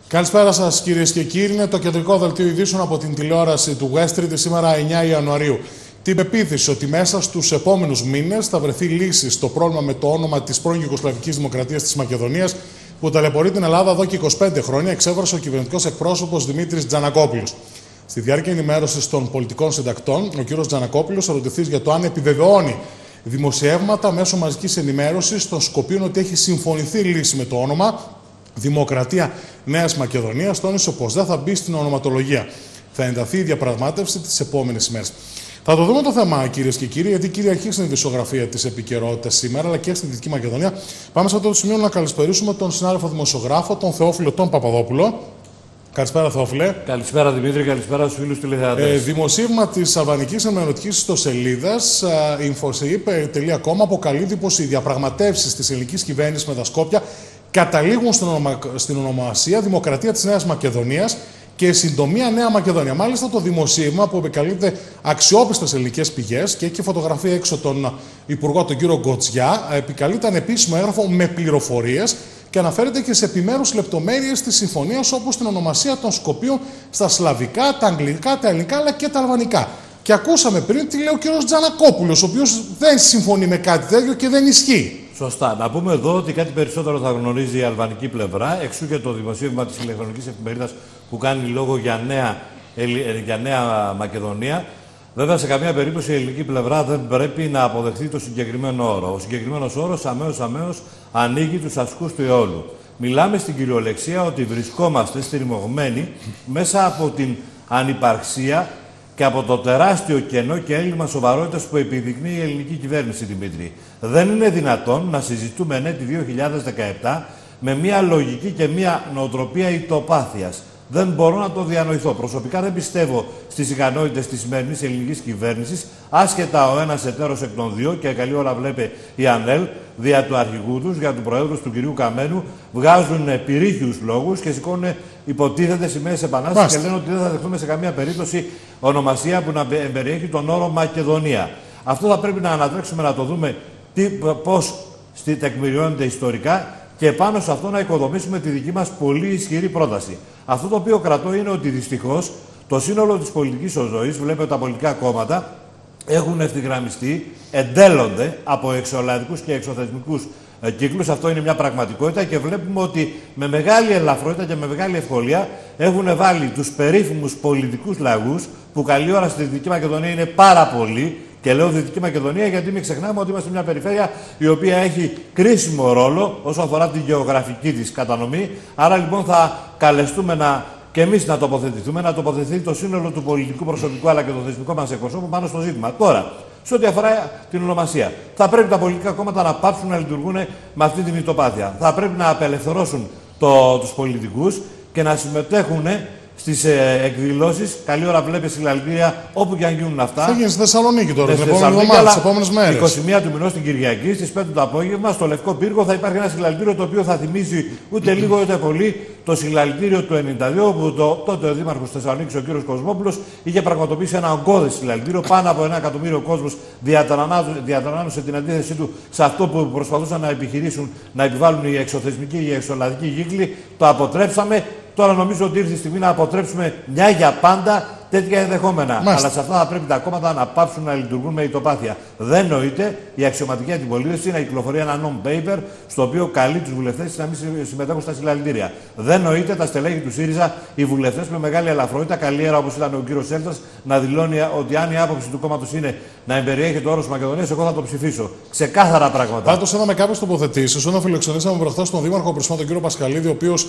Καλησπέρα σας κυρίες και κύριοι. Είναι το κεντρικό δελτίο ειδήσεων από την τηλεόραση του West Street σήμερα 9 Ιανουαρίου. Την πεποίθηση ότι μέσα στους επόμενους μήνες θα βρεθεί λύση στο πρόβλημα με το όνομα της πρώην Ιουγκοσλαβικής Δημοκρατίας της Μακεδονίας που ταλαιπωρεί την Ελλάδα εδώ και 25 χρόνια, εξέφρασε ο κυβερνητικός εκπρόσωπος Δημήτρης Τζανακόπουλος. Στη διάρκεια ενημέρωσης των πολιτικών συντακτών, ο κ. Τζανακόπουλος, ερωτηθείς για το αν επιβεβαιώνει δημοσιεύματα μέσω μαζικής ενημέρωσης των Σκοπίων ότι έχει συμφωνηθεί λύση με το όνομα Δημοκρατία Νέας Μακεδονίας, τόνισε πως δεν θα μπει στην ονοματολογία. Θα ενταθεί η διαπραγμάτευση τις επόμενες ημέρες. Θα το δούμε το θέμα, κυρίες και κύριοι, γιατί κυριαρχεί η ειδησιογραφία της επικαιρότητας σήμερα, αλλά και στη Δυτική Μακεδονία. Πάμε σε αυτό το σημείο να καλησπερίσουμε τον συνάδελφο δημοσιογράφο, τον Θεόφιλο τον Παπαδόπουλο. Καλησπέρα, Θεόφιλε. Καλησπέρα, Δημήτρη. Καλησπέρα στους φίλους τηλεθεατές. Δημοσίευμα της αλβανικής ενημερωτικής ιστοσελίδας infosip.com αποκαλύπτει πως οι διαπραγματεύσεις της ελληνικής κυβέρνησης με τα Σκόπια καταλήγουν στην ονομασία Δημοκρατία της Νέας Μακεδονίας και συντομία Νέα Μακεδονία. Μάλιστα, το δημοσίευμα που επικαλείται αξιόπιστες ελληνικές πηγές και έχει φωτογραφία έξω τον Υπουργό, τον κύριο Γκοτζιά, επικαλείται ανεπίσημο έγγραφο με πληροφορίες και αναφέρεται και σε επιμέρους λεπτομέρειες της συμφωνίας, όπως την ονομασία των Σκοπίων στα σλαβικά, τα αγγλικά, τα ελληνικά αλλά και τα αλβανικά. Και ακούσαμε πριν τι λέει ο κ. Τζανακόπουλος, ο οποίος δεν συμφωνεί με κάτι τέτοιο και δεν ισχύει. Σωστά. Να πούμε εδώ ότι κάτι περισσότερο θα γνωρίζει η αλβανική πλευρά, εξού και το δημοσίευμα της ηλεκτρονικής εφημερίδας που κάνει λόγο για Νέα Μακεδονία. Βέβαια, σε καμία περίπτωση η ελληνική πλευρά δεν πρέπει να αποδεχθεί το συγκεκριμένο όρο. Ο συγκεκριμένος όρος αμέσως ανοίγει τους ασκούς του αιώλου. Μιλάμε στην κυριολεξία ότι βρισκόμαστε στριμωγμένοι μέσα από την ανυπαρξία και από το τεράστιο κενό και έλλειμμα σοβαρότητας που επιδεικνύει η ελληνική κυβέρνηση, Δημήτρη. Δεν είναι δυνατόν να συζητούμε ενέτη 2017 με μια λογική και μια νοοτροπία ητοπάθειας. Δεν μπορώ να το διανοηθώ. Προσωπικά δεν πιστεύω στις ικανότητες της σημερινής ελληνικής κυβέρνησης, άσχετα ο ένας εταίρος εκ των δύο, και καλή ώρα βλέπει η ΑΝΕΛ, δια του αρχηγού τους, για του Προέδρου του κυρίου Καμένου, βγάζουν πυρήχιους λόγους και σηκώνουν υποτίθεται σημαίες επανάστασης και λένε ότι δεν θα δεχτούμε σε καμία περίπτωση ονομασία που να περιέχει τον όρο Μακεδονία. Αυτό θα πρέπει να ανατρέξουμε να το δούμε πώς τεκμηριώνεται ιστορικά και πάνω σε αυτό να οικοδομήσουμε τη δική μας πολύ ισχυρή πρόταση. Αυτό το οποίο κρατώ είναι ότι δυστυχώς το σύνολο της πολιτικής ζωής, βλέπετε τα πολιτικά κόμματα, έχουν ευθυγραμμιστεί, εντέλλονται από εξωελλαδικούς και εξωθεσμικούς κύκλους. Αυτό είναι μια πραγματικότητα και βλέπουμε ότι με μεγάλη ελαφρότητα και με μεγάλη ευκολία έχουν βάλει τους περίφημους πολιτικούς λαγούς, που καλή ώρα στη Δυτική Μακεδονία είναι πάρα πολλοί. Και λέω Δυτική Μακεδονία γιατί μην ξεχνάμε ότι είμαστε μια περιφέρεια η οποία έχει κρίσιμο ρόλο όσο αφορά τη γεωγραφική της κατανομή. Άρα λοιπόν θα καλεστούμε και εμείς να τοποθετηθούμε, να τοποθετηθεί το σύνολο του πολιτικού προσωπικού αλλά και το θεσμικό μας εκπροσώπου πάνω στο ζήτημα. Τώρα, σε ό,τι αφορά την ονομασία, θα πρέπει τα πολιτικά κόμματα να πάψουν να λειτουργούν με αυτή την ητοπάθεια. Θα πρέπει να απελευθερώσουν τους πολιτικούς και να συμμετέχουν στις εκδηλώσεις. Καλή ώρα βλέπει συλλαλητήρια όπου και αν γίνουν αυτά. Θα γίνει στη Θεσσαλονίκη τώρα, την επόμενη εβδομάδα, τις επόμενες μέρες. 21 του μηνός την Κυριακή, στις 5 το απόγευμα, στο Λευκό Πύργο θα υπάρχει ένα συλλαλητήριο το οποίο θα θυμίζει ούτε λίγο ούτε πολύ το συλλαλητήριο του 1992, όπου τότε ο Δήμαρχος της Θεσσαλονίκης, ο κ. Κοσμόπουλος, είχε πραγματοποιήσει ένα ογκώδες συλλαλητήριο. Πάνω από 1 εκατομμύριο κόσμος διατρανάνωσε την αντίθεσή του σε αυτό που προσπαθούσαν να επιχειρήσουν να επιβάλλουν οι εξωθεσμικοί ή οι εξωελλαδικοί κύκλοι. Το αποτρέψαμε. Τώρα νομίζω ότι ήρθε η στιγμή να αποτρέψουμε μια για πάντα τέτοια ενδεχόμενα. Αλλά σε αυτά θα πρέπει τα κόμματα να πάψουν να λειτουργούν με ητοπάθεια. Δεν νοείται η αξιωματική αντιπολίτευση να κυκλοφορεί ένα non-paper στο οποίο καλεί τους βουλευτές να μην συμμετέχουν στα συλλαλητήρια. Δεν νοείται τα στελέχη του ΣΥΡΙΖΑ, οι βουλευτές με μεγάλη ελαφρότητα, καλή ώρα όπως ήταν ο κύριος Σέλτρας, να δηλώνει ότι αν η άποψη του κόμματος είναι να εμπεριέχει το όρος Μακεδονίας, εγώ θα το ψηφίσω. Ξεκάθαρα πράγματα. Πάντως, είδαμε κάποιες τοποθετήσεις. Όταν φιλοξενήσαμε προχθές τον Δήμαρχο Πρεσπών, τον κύριο Πασχαλίδη, ο οποίος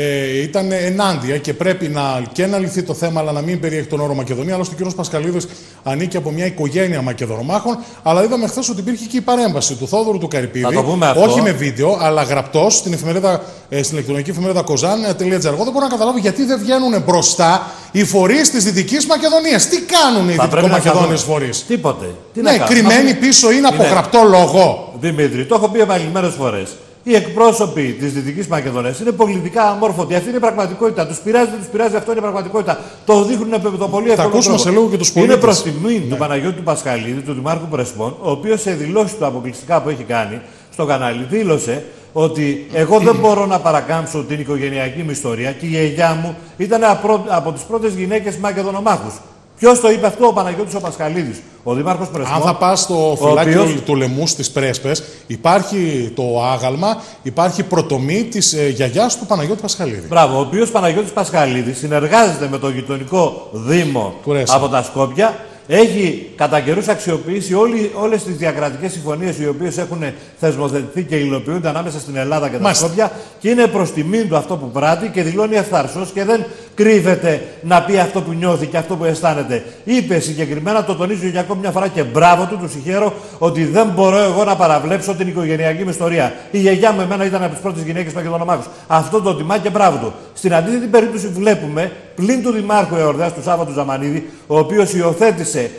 ήταν ενάντια και πρέπει να λυθεί το θέμα, αλλά να μην περιέχει τον όρο Μακεδονία. Άλλωστε, ο κ. Πασχαλίδης ανήκει από μια οικογένεια Μακεδονομάχων. Αλλά είδαμε χθες ότι υπήρχε και η παρέμβαση του Θόδωρου του Καρυπίδη. Όχι με βίντεο, αλλά γραπτός στην ηλεκτρονική εφημερίδα Kozan.gr. Εγώ δεν μπορώ να καταλάβω γιατί δεν βγαίνουν μπροστά οι φορείς της Δυτικής Μακεδονίας. Τι κάνουν οι δυτικομακεδόνιες φορείς? Τίποτε. Ναι, κρυμμένοι πίσω είναι από γραπτό λόγο. Δημήτρη, το έχω πει επανειλημμένες φορές. Οι εκπρόσωποι της Δυτικής Μακεδονίας είναι πολιτικά αμόρφωτοι. Αυτή είναι η πραγματικότητα. Τους πειράζει, δεν τους πειράζει, αυτό είναι η πραγματικότητα. Το δείχνουν με το πολύ εύκολο τρόπο. Θα ακούσουμε σε λίγο και τους πολίτες. Είναι προς τιμή του Παναγιώτη του Πασχαλίδη, του Δημάρχου Πρεσπών, ο οποίος σε δηλώσεις του αποκλειστικά που έχει κάνει στο κανάλι δήλωσε ότι εγώ δεν μπορώ να παρακάμψω την οικογενειακή μου ιστορία και η γιαγιά μου ήταν από τις πρώτες γυναίκες Μακεδονομάχους. Ποιος το είπε αυτό? Ο Παναγιώτης ο Πασχαλίδης, ο Δήμαρχος Πρεσπών. Αν θα πας στο φυλάκι του Λεμού στις Πρέσπες, υπάρχει το άγαλμα, υπάρχει προτομή της γιαγιάς του Παναγιώτη Πασχαλίδη. Μπράβο, ο οποίος Παναγιώτης Πασχαλίδης συνεργάζεται με το γειτονικό Δήμο από τα Σκόπια. Έχει κατά καιρούς αξιοποιήσει όλες τις διακρατικές συμφωνίες οι οποίες έχουν θεσμοθετηθεί και υλοποιούνται ανάμεσα στην Ελλάδα και τα Σκόπια και είναι προς τιμήν του αυτό που πράττει και δηλώνει ευθαρσός και δεν κρύβεται να πει αυτό που νιώθει και αυτό που αισθάνεται. Είπε συγκεκριμένα, το τονίζω για ακόμη μια φορά και μπράβο του συγχαίρω, ότι δεν μπορώ εγώ να παραβλέψω την οικογενειακή μου ιστορία. Η γιαγιά μου εμένα ήταν από τις πρώτες γυναίκες Μακεδονομάχους. Αυτό το τιμά και μπράβο του. Στην αντίθετη περίπτωση βλέπουμε πλην του Δημάρχου Εορδαίας του Σάββατου Ζαμανίδη, ο οποίος υιοθέτησε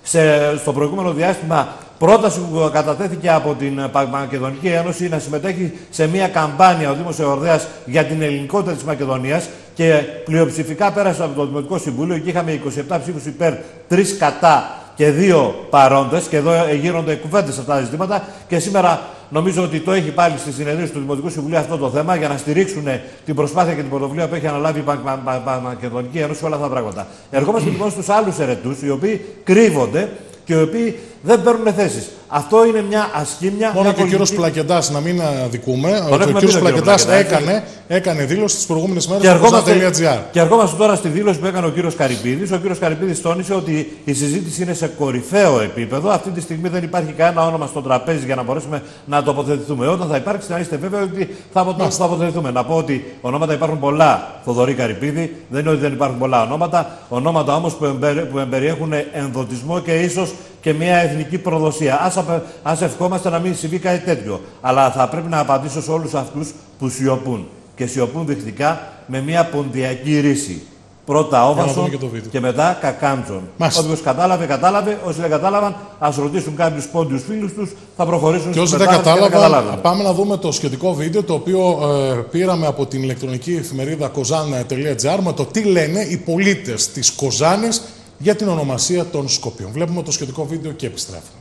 στο προηγούμενο διάστημα πρόταση που κατατέθηκε από την Μακεδονική Ένωση να συμμετέχει σε μια καμπάνια ο Δήμος Εορδαίας για την ελληνικότητα της Μακεδονίας και πλειοψηφικά πέρασε από το Δημοτικό Συμβούλιο και είχαμε 27 ψήφους υπέρ, 3 κατά και 2 παρόντες και εδώ γίνονται κουβέντες σε αυτά τα ζητήματα και σήμερα νομίζω ότι το έχει πάλι στη συνεδρίαση του Δημοτικού Συμβουλίου αυτό το θέμα για να στηρίξουν την προσπάθεια και την πρωτοβουλία που έχει αναλάβει η Μακεδονική Ένωση όλα αυτά τα πράγματα. Ερχόμαστε λοιπόν στους άλλους ερετούς οι οποίοι κρύβονται και οι οποίοι δεν παίρνουν θέσεις. Αυτό είναι μια ασχήμια. Μόνο και ο κύριος Πλακεντάς, να μην αδικούμε. Ο κύριος Πλακεντάς έκανε δήλωση τις προηγούμενες μέρες στο Κοζά.gr. Και ερχόμαστε τώρα στη δήλωση που έκανε ο κύριος Καρυπίδης. Ο κύριος Καρυπίδης τόνισε ότι η συζήτηση είναι σε κορυφαίο επίπεδο. Αυτή τη στιγμή δεν υπάρχει κανένα όνομα στο τραπέζι για να μπορέσουμε να τοποθετηθούμε. Όταν θα υπάρξει, να είστε βέβαιοι ότι θα τοποθετηθούμε. Να πω ότι ονόματα υπάρχουν πολλά. Θοδωρή Καρυπίδη, δεν είναι ότι δεν υπάρχουν πολλά ονόματα. Ονόματα όμως που εμπεριέχουν ενδοτισμό και ίσως και μια εθνική προδοσία. Ας ευχόμαστε να μην συμβεί κάτι τέτοιο. Αλλά θα πρέπει να απαντήσω σε όλους αυτούς που σιωπούν. Και σιωπούν δεικτικά με μια ποντιακή ρίση. Πρώτα Όβασον και μετά Κακάντζον. Όποιος κατάλαβε. Όσοι δεν κατάλαβαν, ας ρωτήσουν κάποιους πόντιους φίλους τους, θα προχωρήσουν και όσοι δεν κατάλαβαν, πάμε να δούμε το σχετικό βίντεο το οποίο πήραμε από την ηλεκτρονική εφημερίδα Κοζάν.gr με το τι λένε οι πολίτες της Κοζάνης για την ονομασία των Σκοπίων. Βλέπουμε το σχετικό βίντεο και επιστρέφουμε.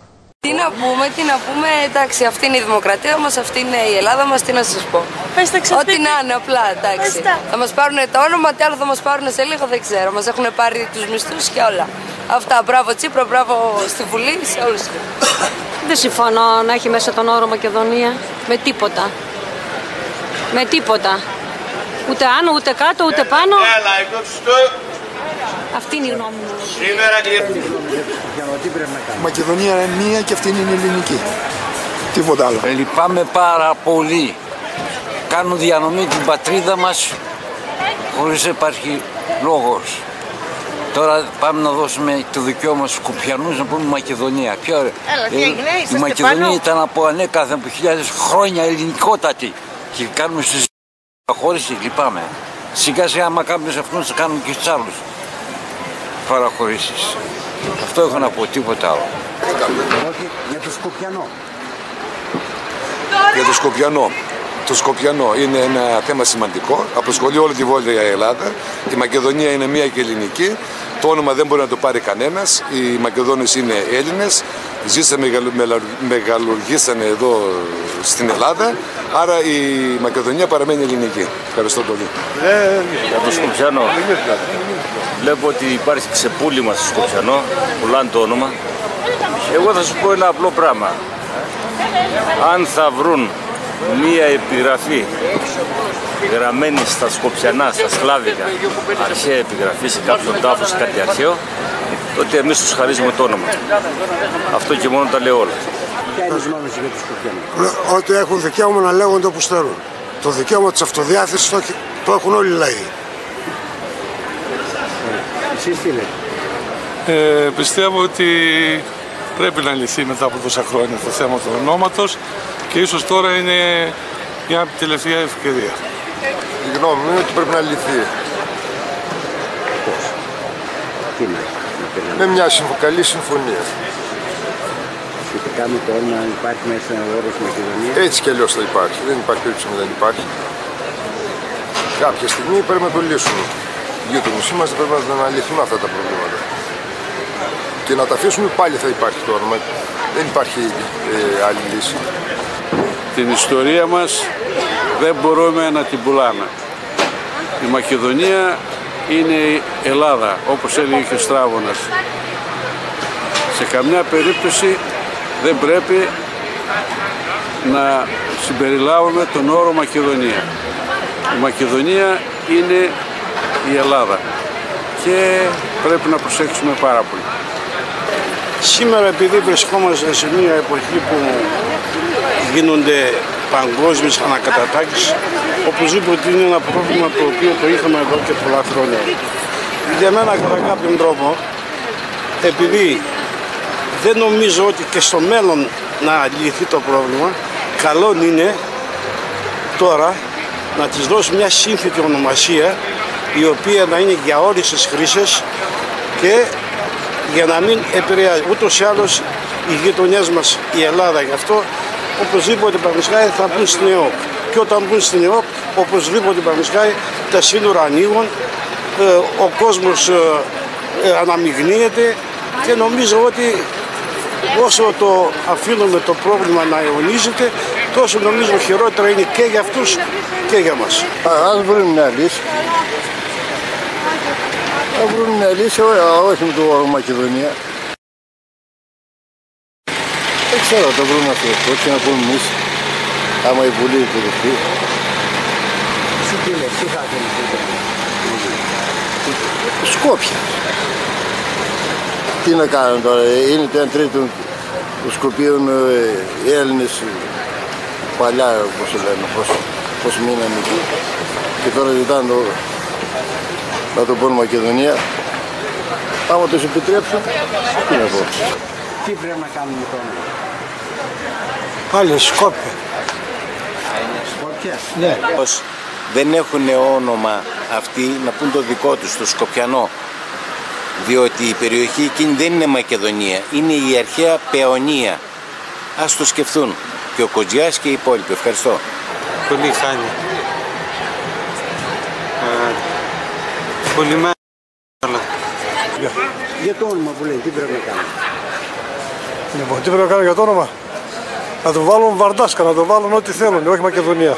Τι να πούμε, εντάξει, αυτή είναι η δημοκρατία μας, αυτή είναι η Ελλάδα μας, τι να σας πω. Ό,τι να είναι, απλά, εντάξει. Θα μας πάρουν το όνομα, τι άλλο θα μας πάρουν σε λίγο, δεν ξέρω. Μας έχουν πάρει τους μισθούς και όλα. Αυτά, μπράβο Τσίπρα, μπράβο στη Βουλή, σε όλους. Δεν συμφωνώ να έχει μέσα τον όρο Μακεδονία, με τίποτα. Με τίποτα. Ούτε άνω, ούτε κάτω, ούτε πάνω. Αυτή είναι η γνώμη μου. Η Μακεδονία είναι μία και αυτή είναι η ελληνική. Τίποτα άλλο. Λυπάμαι πάρα πολύ. Κάνουν διανομή την πατρίδα μας χωρίς να υπάρχει λόγος. Τώρα πάμε να δώσουμε το δικαίωμα στους Σκοπιανούς να πούμε Μακεδονία. Ποιο η Μακεδονία ήταν από ανέκαθεν από χιλιάδες χρόνια ελληνικότατη και κάνουμε στις παραχώρηση, λυπάμαι. Σιγά σιγά άμα κάνουμε σε αυτούς θα κάνουμε και στους άλλους παραχωρήσεις. Αυτό έχω να πω, τίποτα άλλο. Όχι, για το Σκοπιανό. Για το Σκοπιανό. Το Σκοπιανό είναι ένα θέμα σημαντικό. Απασχολεί όλη τη Βόρεια Ελλάδα. Η Μακεδονία είναι μία και ελληνική. Το όνομα δεν μπορεί να το πάρει κανένας. Οι Μακεδόνες είναι Έλληνες. Ζήσανε, μεγαλουργήσανε εδώ στην Ελλάδα. Άρα η Μακεδονία παραμένει ελληνική. Ευχαριστώ πολύ. Για το Σκοπιανό. Βλέπω ότι υπάρχει ξεπούλημα στο Σκοπιανό. Πουλάνε το όνομα. Εγώ θα σου πω ένα απλό πράγμα. Αν θα βρουν μία επιγραφή γραμμένη στα Σκοπιανά, στα Σλάβικα, αρχαία επιγραφή σε κάποιον τάφο, σε κάτι αρχαίο, τότε εμείς τους χαρίζουμε το όνομα. Αυτό και μόνο τα λέω όλα. Ποια είναι η γνώμη σου για τους Σκοπιανούς? Ότι έχουν δικαίωμα να λέγονται όπως θέλουν. Το δικαίωμα της αυτοδιάθεσης το έχουν όλοι οι λαοί. Εσείς τι λέτε? Πιστεύω ότι πρέπει να λυθεί μετά από τόσα χρόνια το θέμα του ονόματος και ίσως τώρα είναι μια τελευταία ευκαιρία. Η γνώμη μου είναι ότι πρέπει να λυθεί. Πώς? Τι με μια καλή συμφωνία. Σχετικά με το όνομα υπάρχει μέσα ο όρος Μακεδονία. Έτσι κι αλλιώς θα υπάρχει. Δεν υπάρχει περίπτωση να δεν υπάρχει. Κάποια στιγμή πρέπει να το λύσουμε. Οι γείτονες μας πρέπει να λυθούν αυτά τα προβλήματα. Και να τα αφήσουμε πάλι θα υπάρχει το όνομα. Δεν υπάρχει άλλη λύση. Την ιστορία μας δεν μπορούμε να την πουλάμε. Η Μακεδονία είναι η Ελλάδα, όπως έλεγε και ο Στράβωνας. Σε καμιά περίπτωση δεν πρέπει να συμπεριλάβουμε τον όρο Μακεδονία. Η Μακεδονία είναι η Ελλάδα και πρέπει να προσέξουμε πάρα πολύ. Σήμερα, επειδή βρισκόμαστε σε μια εποχή που γίνονται παγκόσμιες ανακατατάξεις, οπωσδήποτε είναι ένα πρόβλημα το οποίο το είχαμε εδώ και πολλά χρόνια. Για μένα, κατά κάποιον τρόπο, επειδή δεν νομίζω ότι και στο μέλλον να λυθεί το πρόβλημα, καλό είναι τώρα να της δώσει μια σύνθετη ονομασία, η οποία να είναι για όλες τις χρήσεις και για να μην επηρεάζει. Ούτως ή άλλως οι γειτονιές μας, η Ελλάδα, γι' αυτό οπωσδήποτε παραδείγματος θα μπουν στην ΕΟΚ. Και όταν μπουν στην ΕΟΚ, οπωσδήποτε παραδείγματος τα σύνορα ανοίγουν, ο κόσμος αναμειγνύεται και νομίζω ότι όσο το αφήνουμε το πρόβλημα να αιωνίζεται, τόσο νομίζω χειρότερα είναι και για αυτούς και για μας. Ας βρουν μια λύση. Θα βρουν μια λύση, όχι με το όρο Μακεδονία. Δεν ξέρω, το βρούμε αυτό, όχι να πούμε εμείς, άμα η Βουλή υποδεχθεί. Εσύ τι λες, τι θα θέλεις? Σκόπια. Τι να κάνουν τώρα, είναι το 1/3 των Σκοπίων οι Έλληνες παλιά, όπως λένε, πώς μείνανε εκεί. Και τώρα ζητάνε να το πούν Μακεδονία. Άμα τους επιτρέψουν, τι να πω. Τι πρέπει να κάνουμε τώρα? Πάλι Σκόπια. Σκόπια. Ναι. Δεν έχουν όνομα αυτοί να πούν το δικό τους, το Σκοπιανό. Διότι η περιοχή εκείνη δεν είναι Μακεδονία, είναι η αρχαία Παιονία. Ας το σκεφτούν και ο Κοντζιάς και οι υπόλοιποι. Ευχαριστώ. Πολύ χάνει. Πολύ μάλλον. Για το όνομα που λέει, τι πρέπει να κάνουμε? Λοιπόν, τι πρέπει να κάνουμε για το όνομα? Να το βάλουν Βαρδάσκα, να το βάλουν ό,τι θέλουν, όχι Μακεδονία.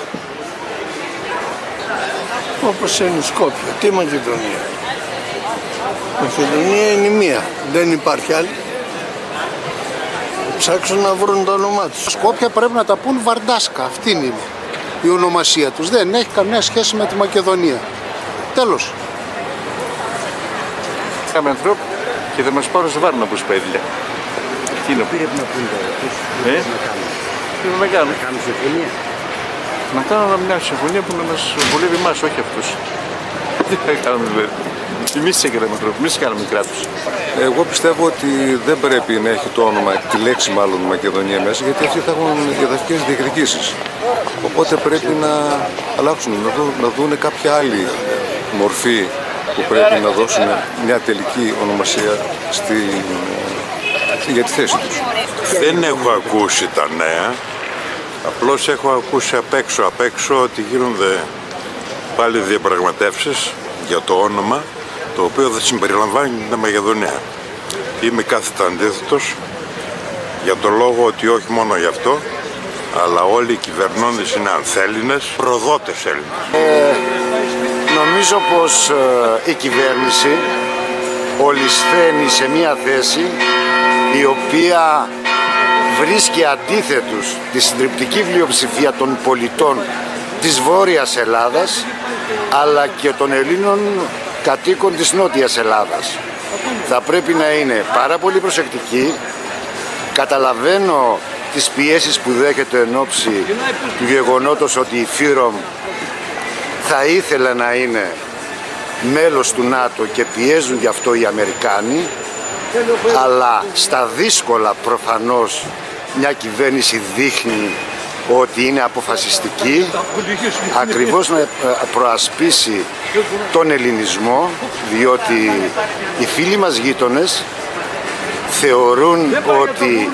Όπως είναι Σκόπια, τι Μακεδονία? Μακεδονία είναι μία, δεν υπάρχει άλλη. Ψάξουν να βρουν το όνομά τους. Σκόπια πρέπει να τα πούν Βαρδάσκα, αυτή είναι η ονομασία τους. Δεν έχει καμία σχέση με τη Μακεδονία. Τέλος. Κάμε ανθρώπου και θα μας πάρουν σε βάρνα από σπέδια. Τι είναι? Πρέπει να πούν τώρα, τι πρέπει να κάνουμε? Τι πρέπει να κάνουμε? Να κάνουμε συμφωνία. Να κάνουμε μια συμφωνία που να μας βολεύει εμάς, όχι αυτούς. Τι θα κάνουμε δηλαδή? Εμείς έκαναμε ανθρώπου, εμείς κάναμε κράτος. Εγώ πιστεύω ότι δεν πρέπει να έχει το όνομα, τη λέξη μάλλον Μακεδονία μέσα, γιατί αυτοί θα έχουν εδαφικές διεκδικήσεις. Οπότε πρέπει να αλλάξουν, να δουν κάποια άλλη μορφή που πρέπει να δώσουν μια τελική ονομασία για τη θέση τους. Δεν έχω ακούσει τα νέα, απλώς έχω ακούσει απ' έξω ότι γίνονται πάλι διαπραγματεύσεις για το όνομα, το οποίο θα συμπεριλαμβάνει την Μακεδονία. Είμαι κάθετα αντίθετος για το λόγο ότι όχι μόνο γι' αυτό, αλλά όλοι οι κυβερνώντες είναι ανθέλληνες, προδότες Έλληνες. Νομίζω πως η κυβέρνηση ολισθαίνει σε μια θέση η οποία βρίσκει αντίθετους τη συντριπτική πλειοψηφία των πολιτών της Βόρειας Ελλάδας, αλλά και των Ελλήνων κατοίκων της Νότιας Ελλάδας. Θα πρέπει να είναι πάρα πολύ προσεκτική. Καταλαβαίνω τις πιέσεις που δέχεται εν ώψη του γεγονότος ότι η ΦΥΡΟΜ θα ήθελε να είναι μέλος του ΝΑΤΟ και πιέζουν γι' αυτό οι Αμερικάνοι, αλλά στα δύσκολα προφανώς μια κυβέρνηση δείχνει ότι είναι αποφασιστική ακριβώς να προασπίσει τον ελληνισμό, διότι οι φίλοι μας γείτονες θεωρούν ότι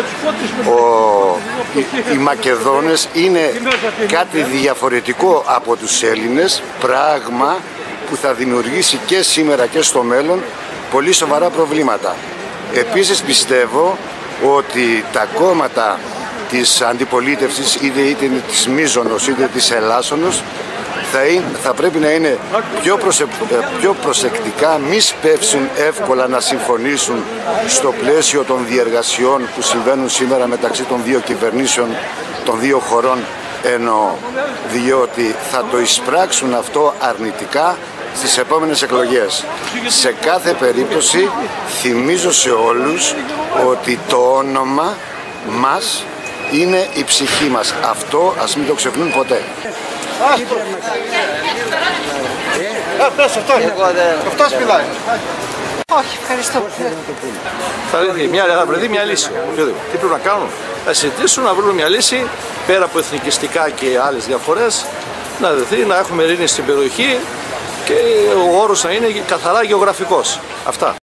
οι Μακεδόνες είναι κάτι διαφορετικό από τους Έλληνες, πράγμα που θα δημιουργήσει και σήμερα και στο μέλλον πολύ σοβαρά προβλήματα. Επίσης πιστεύω ότι τα κόμματα της αντιπολίτευσης, είτε της μίζωνος είτε της ελάσσονος, θα πρέπει να είναι πιο προσεκτικά, μη σπεύσουν εύκολα να συμφωνήσουν στο πλαίσιο των διεργασιών που συμβαίνουν σήμερα μεταξύ των δύο κυβερνήσεων των δύο χωρών, διότι θα το εισπράξουν αυτό αρνητικά στις επόμενες εκλογές. Σε κάθε περίπτωση θυμίζω σε όλους ότι το όνομα μας είναι η ψυχή μας. Αυτό ας μην το ξεχνούν ποτέ. Αυτός μιλάει. Όχι, ευχαριστώ. Θα βρεθεί μια λύση. Τι πρέπει να κάνουν? Θα συζητήσουν, να βρουν μια λύση πέρα από εθνικιστικά και άλλες διαφορές, να δεθεί, να έχουμε ειρήνη στην περιοχή και ο όρος να είναι καθαρά γεωγραφικός. Αυτά.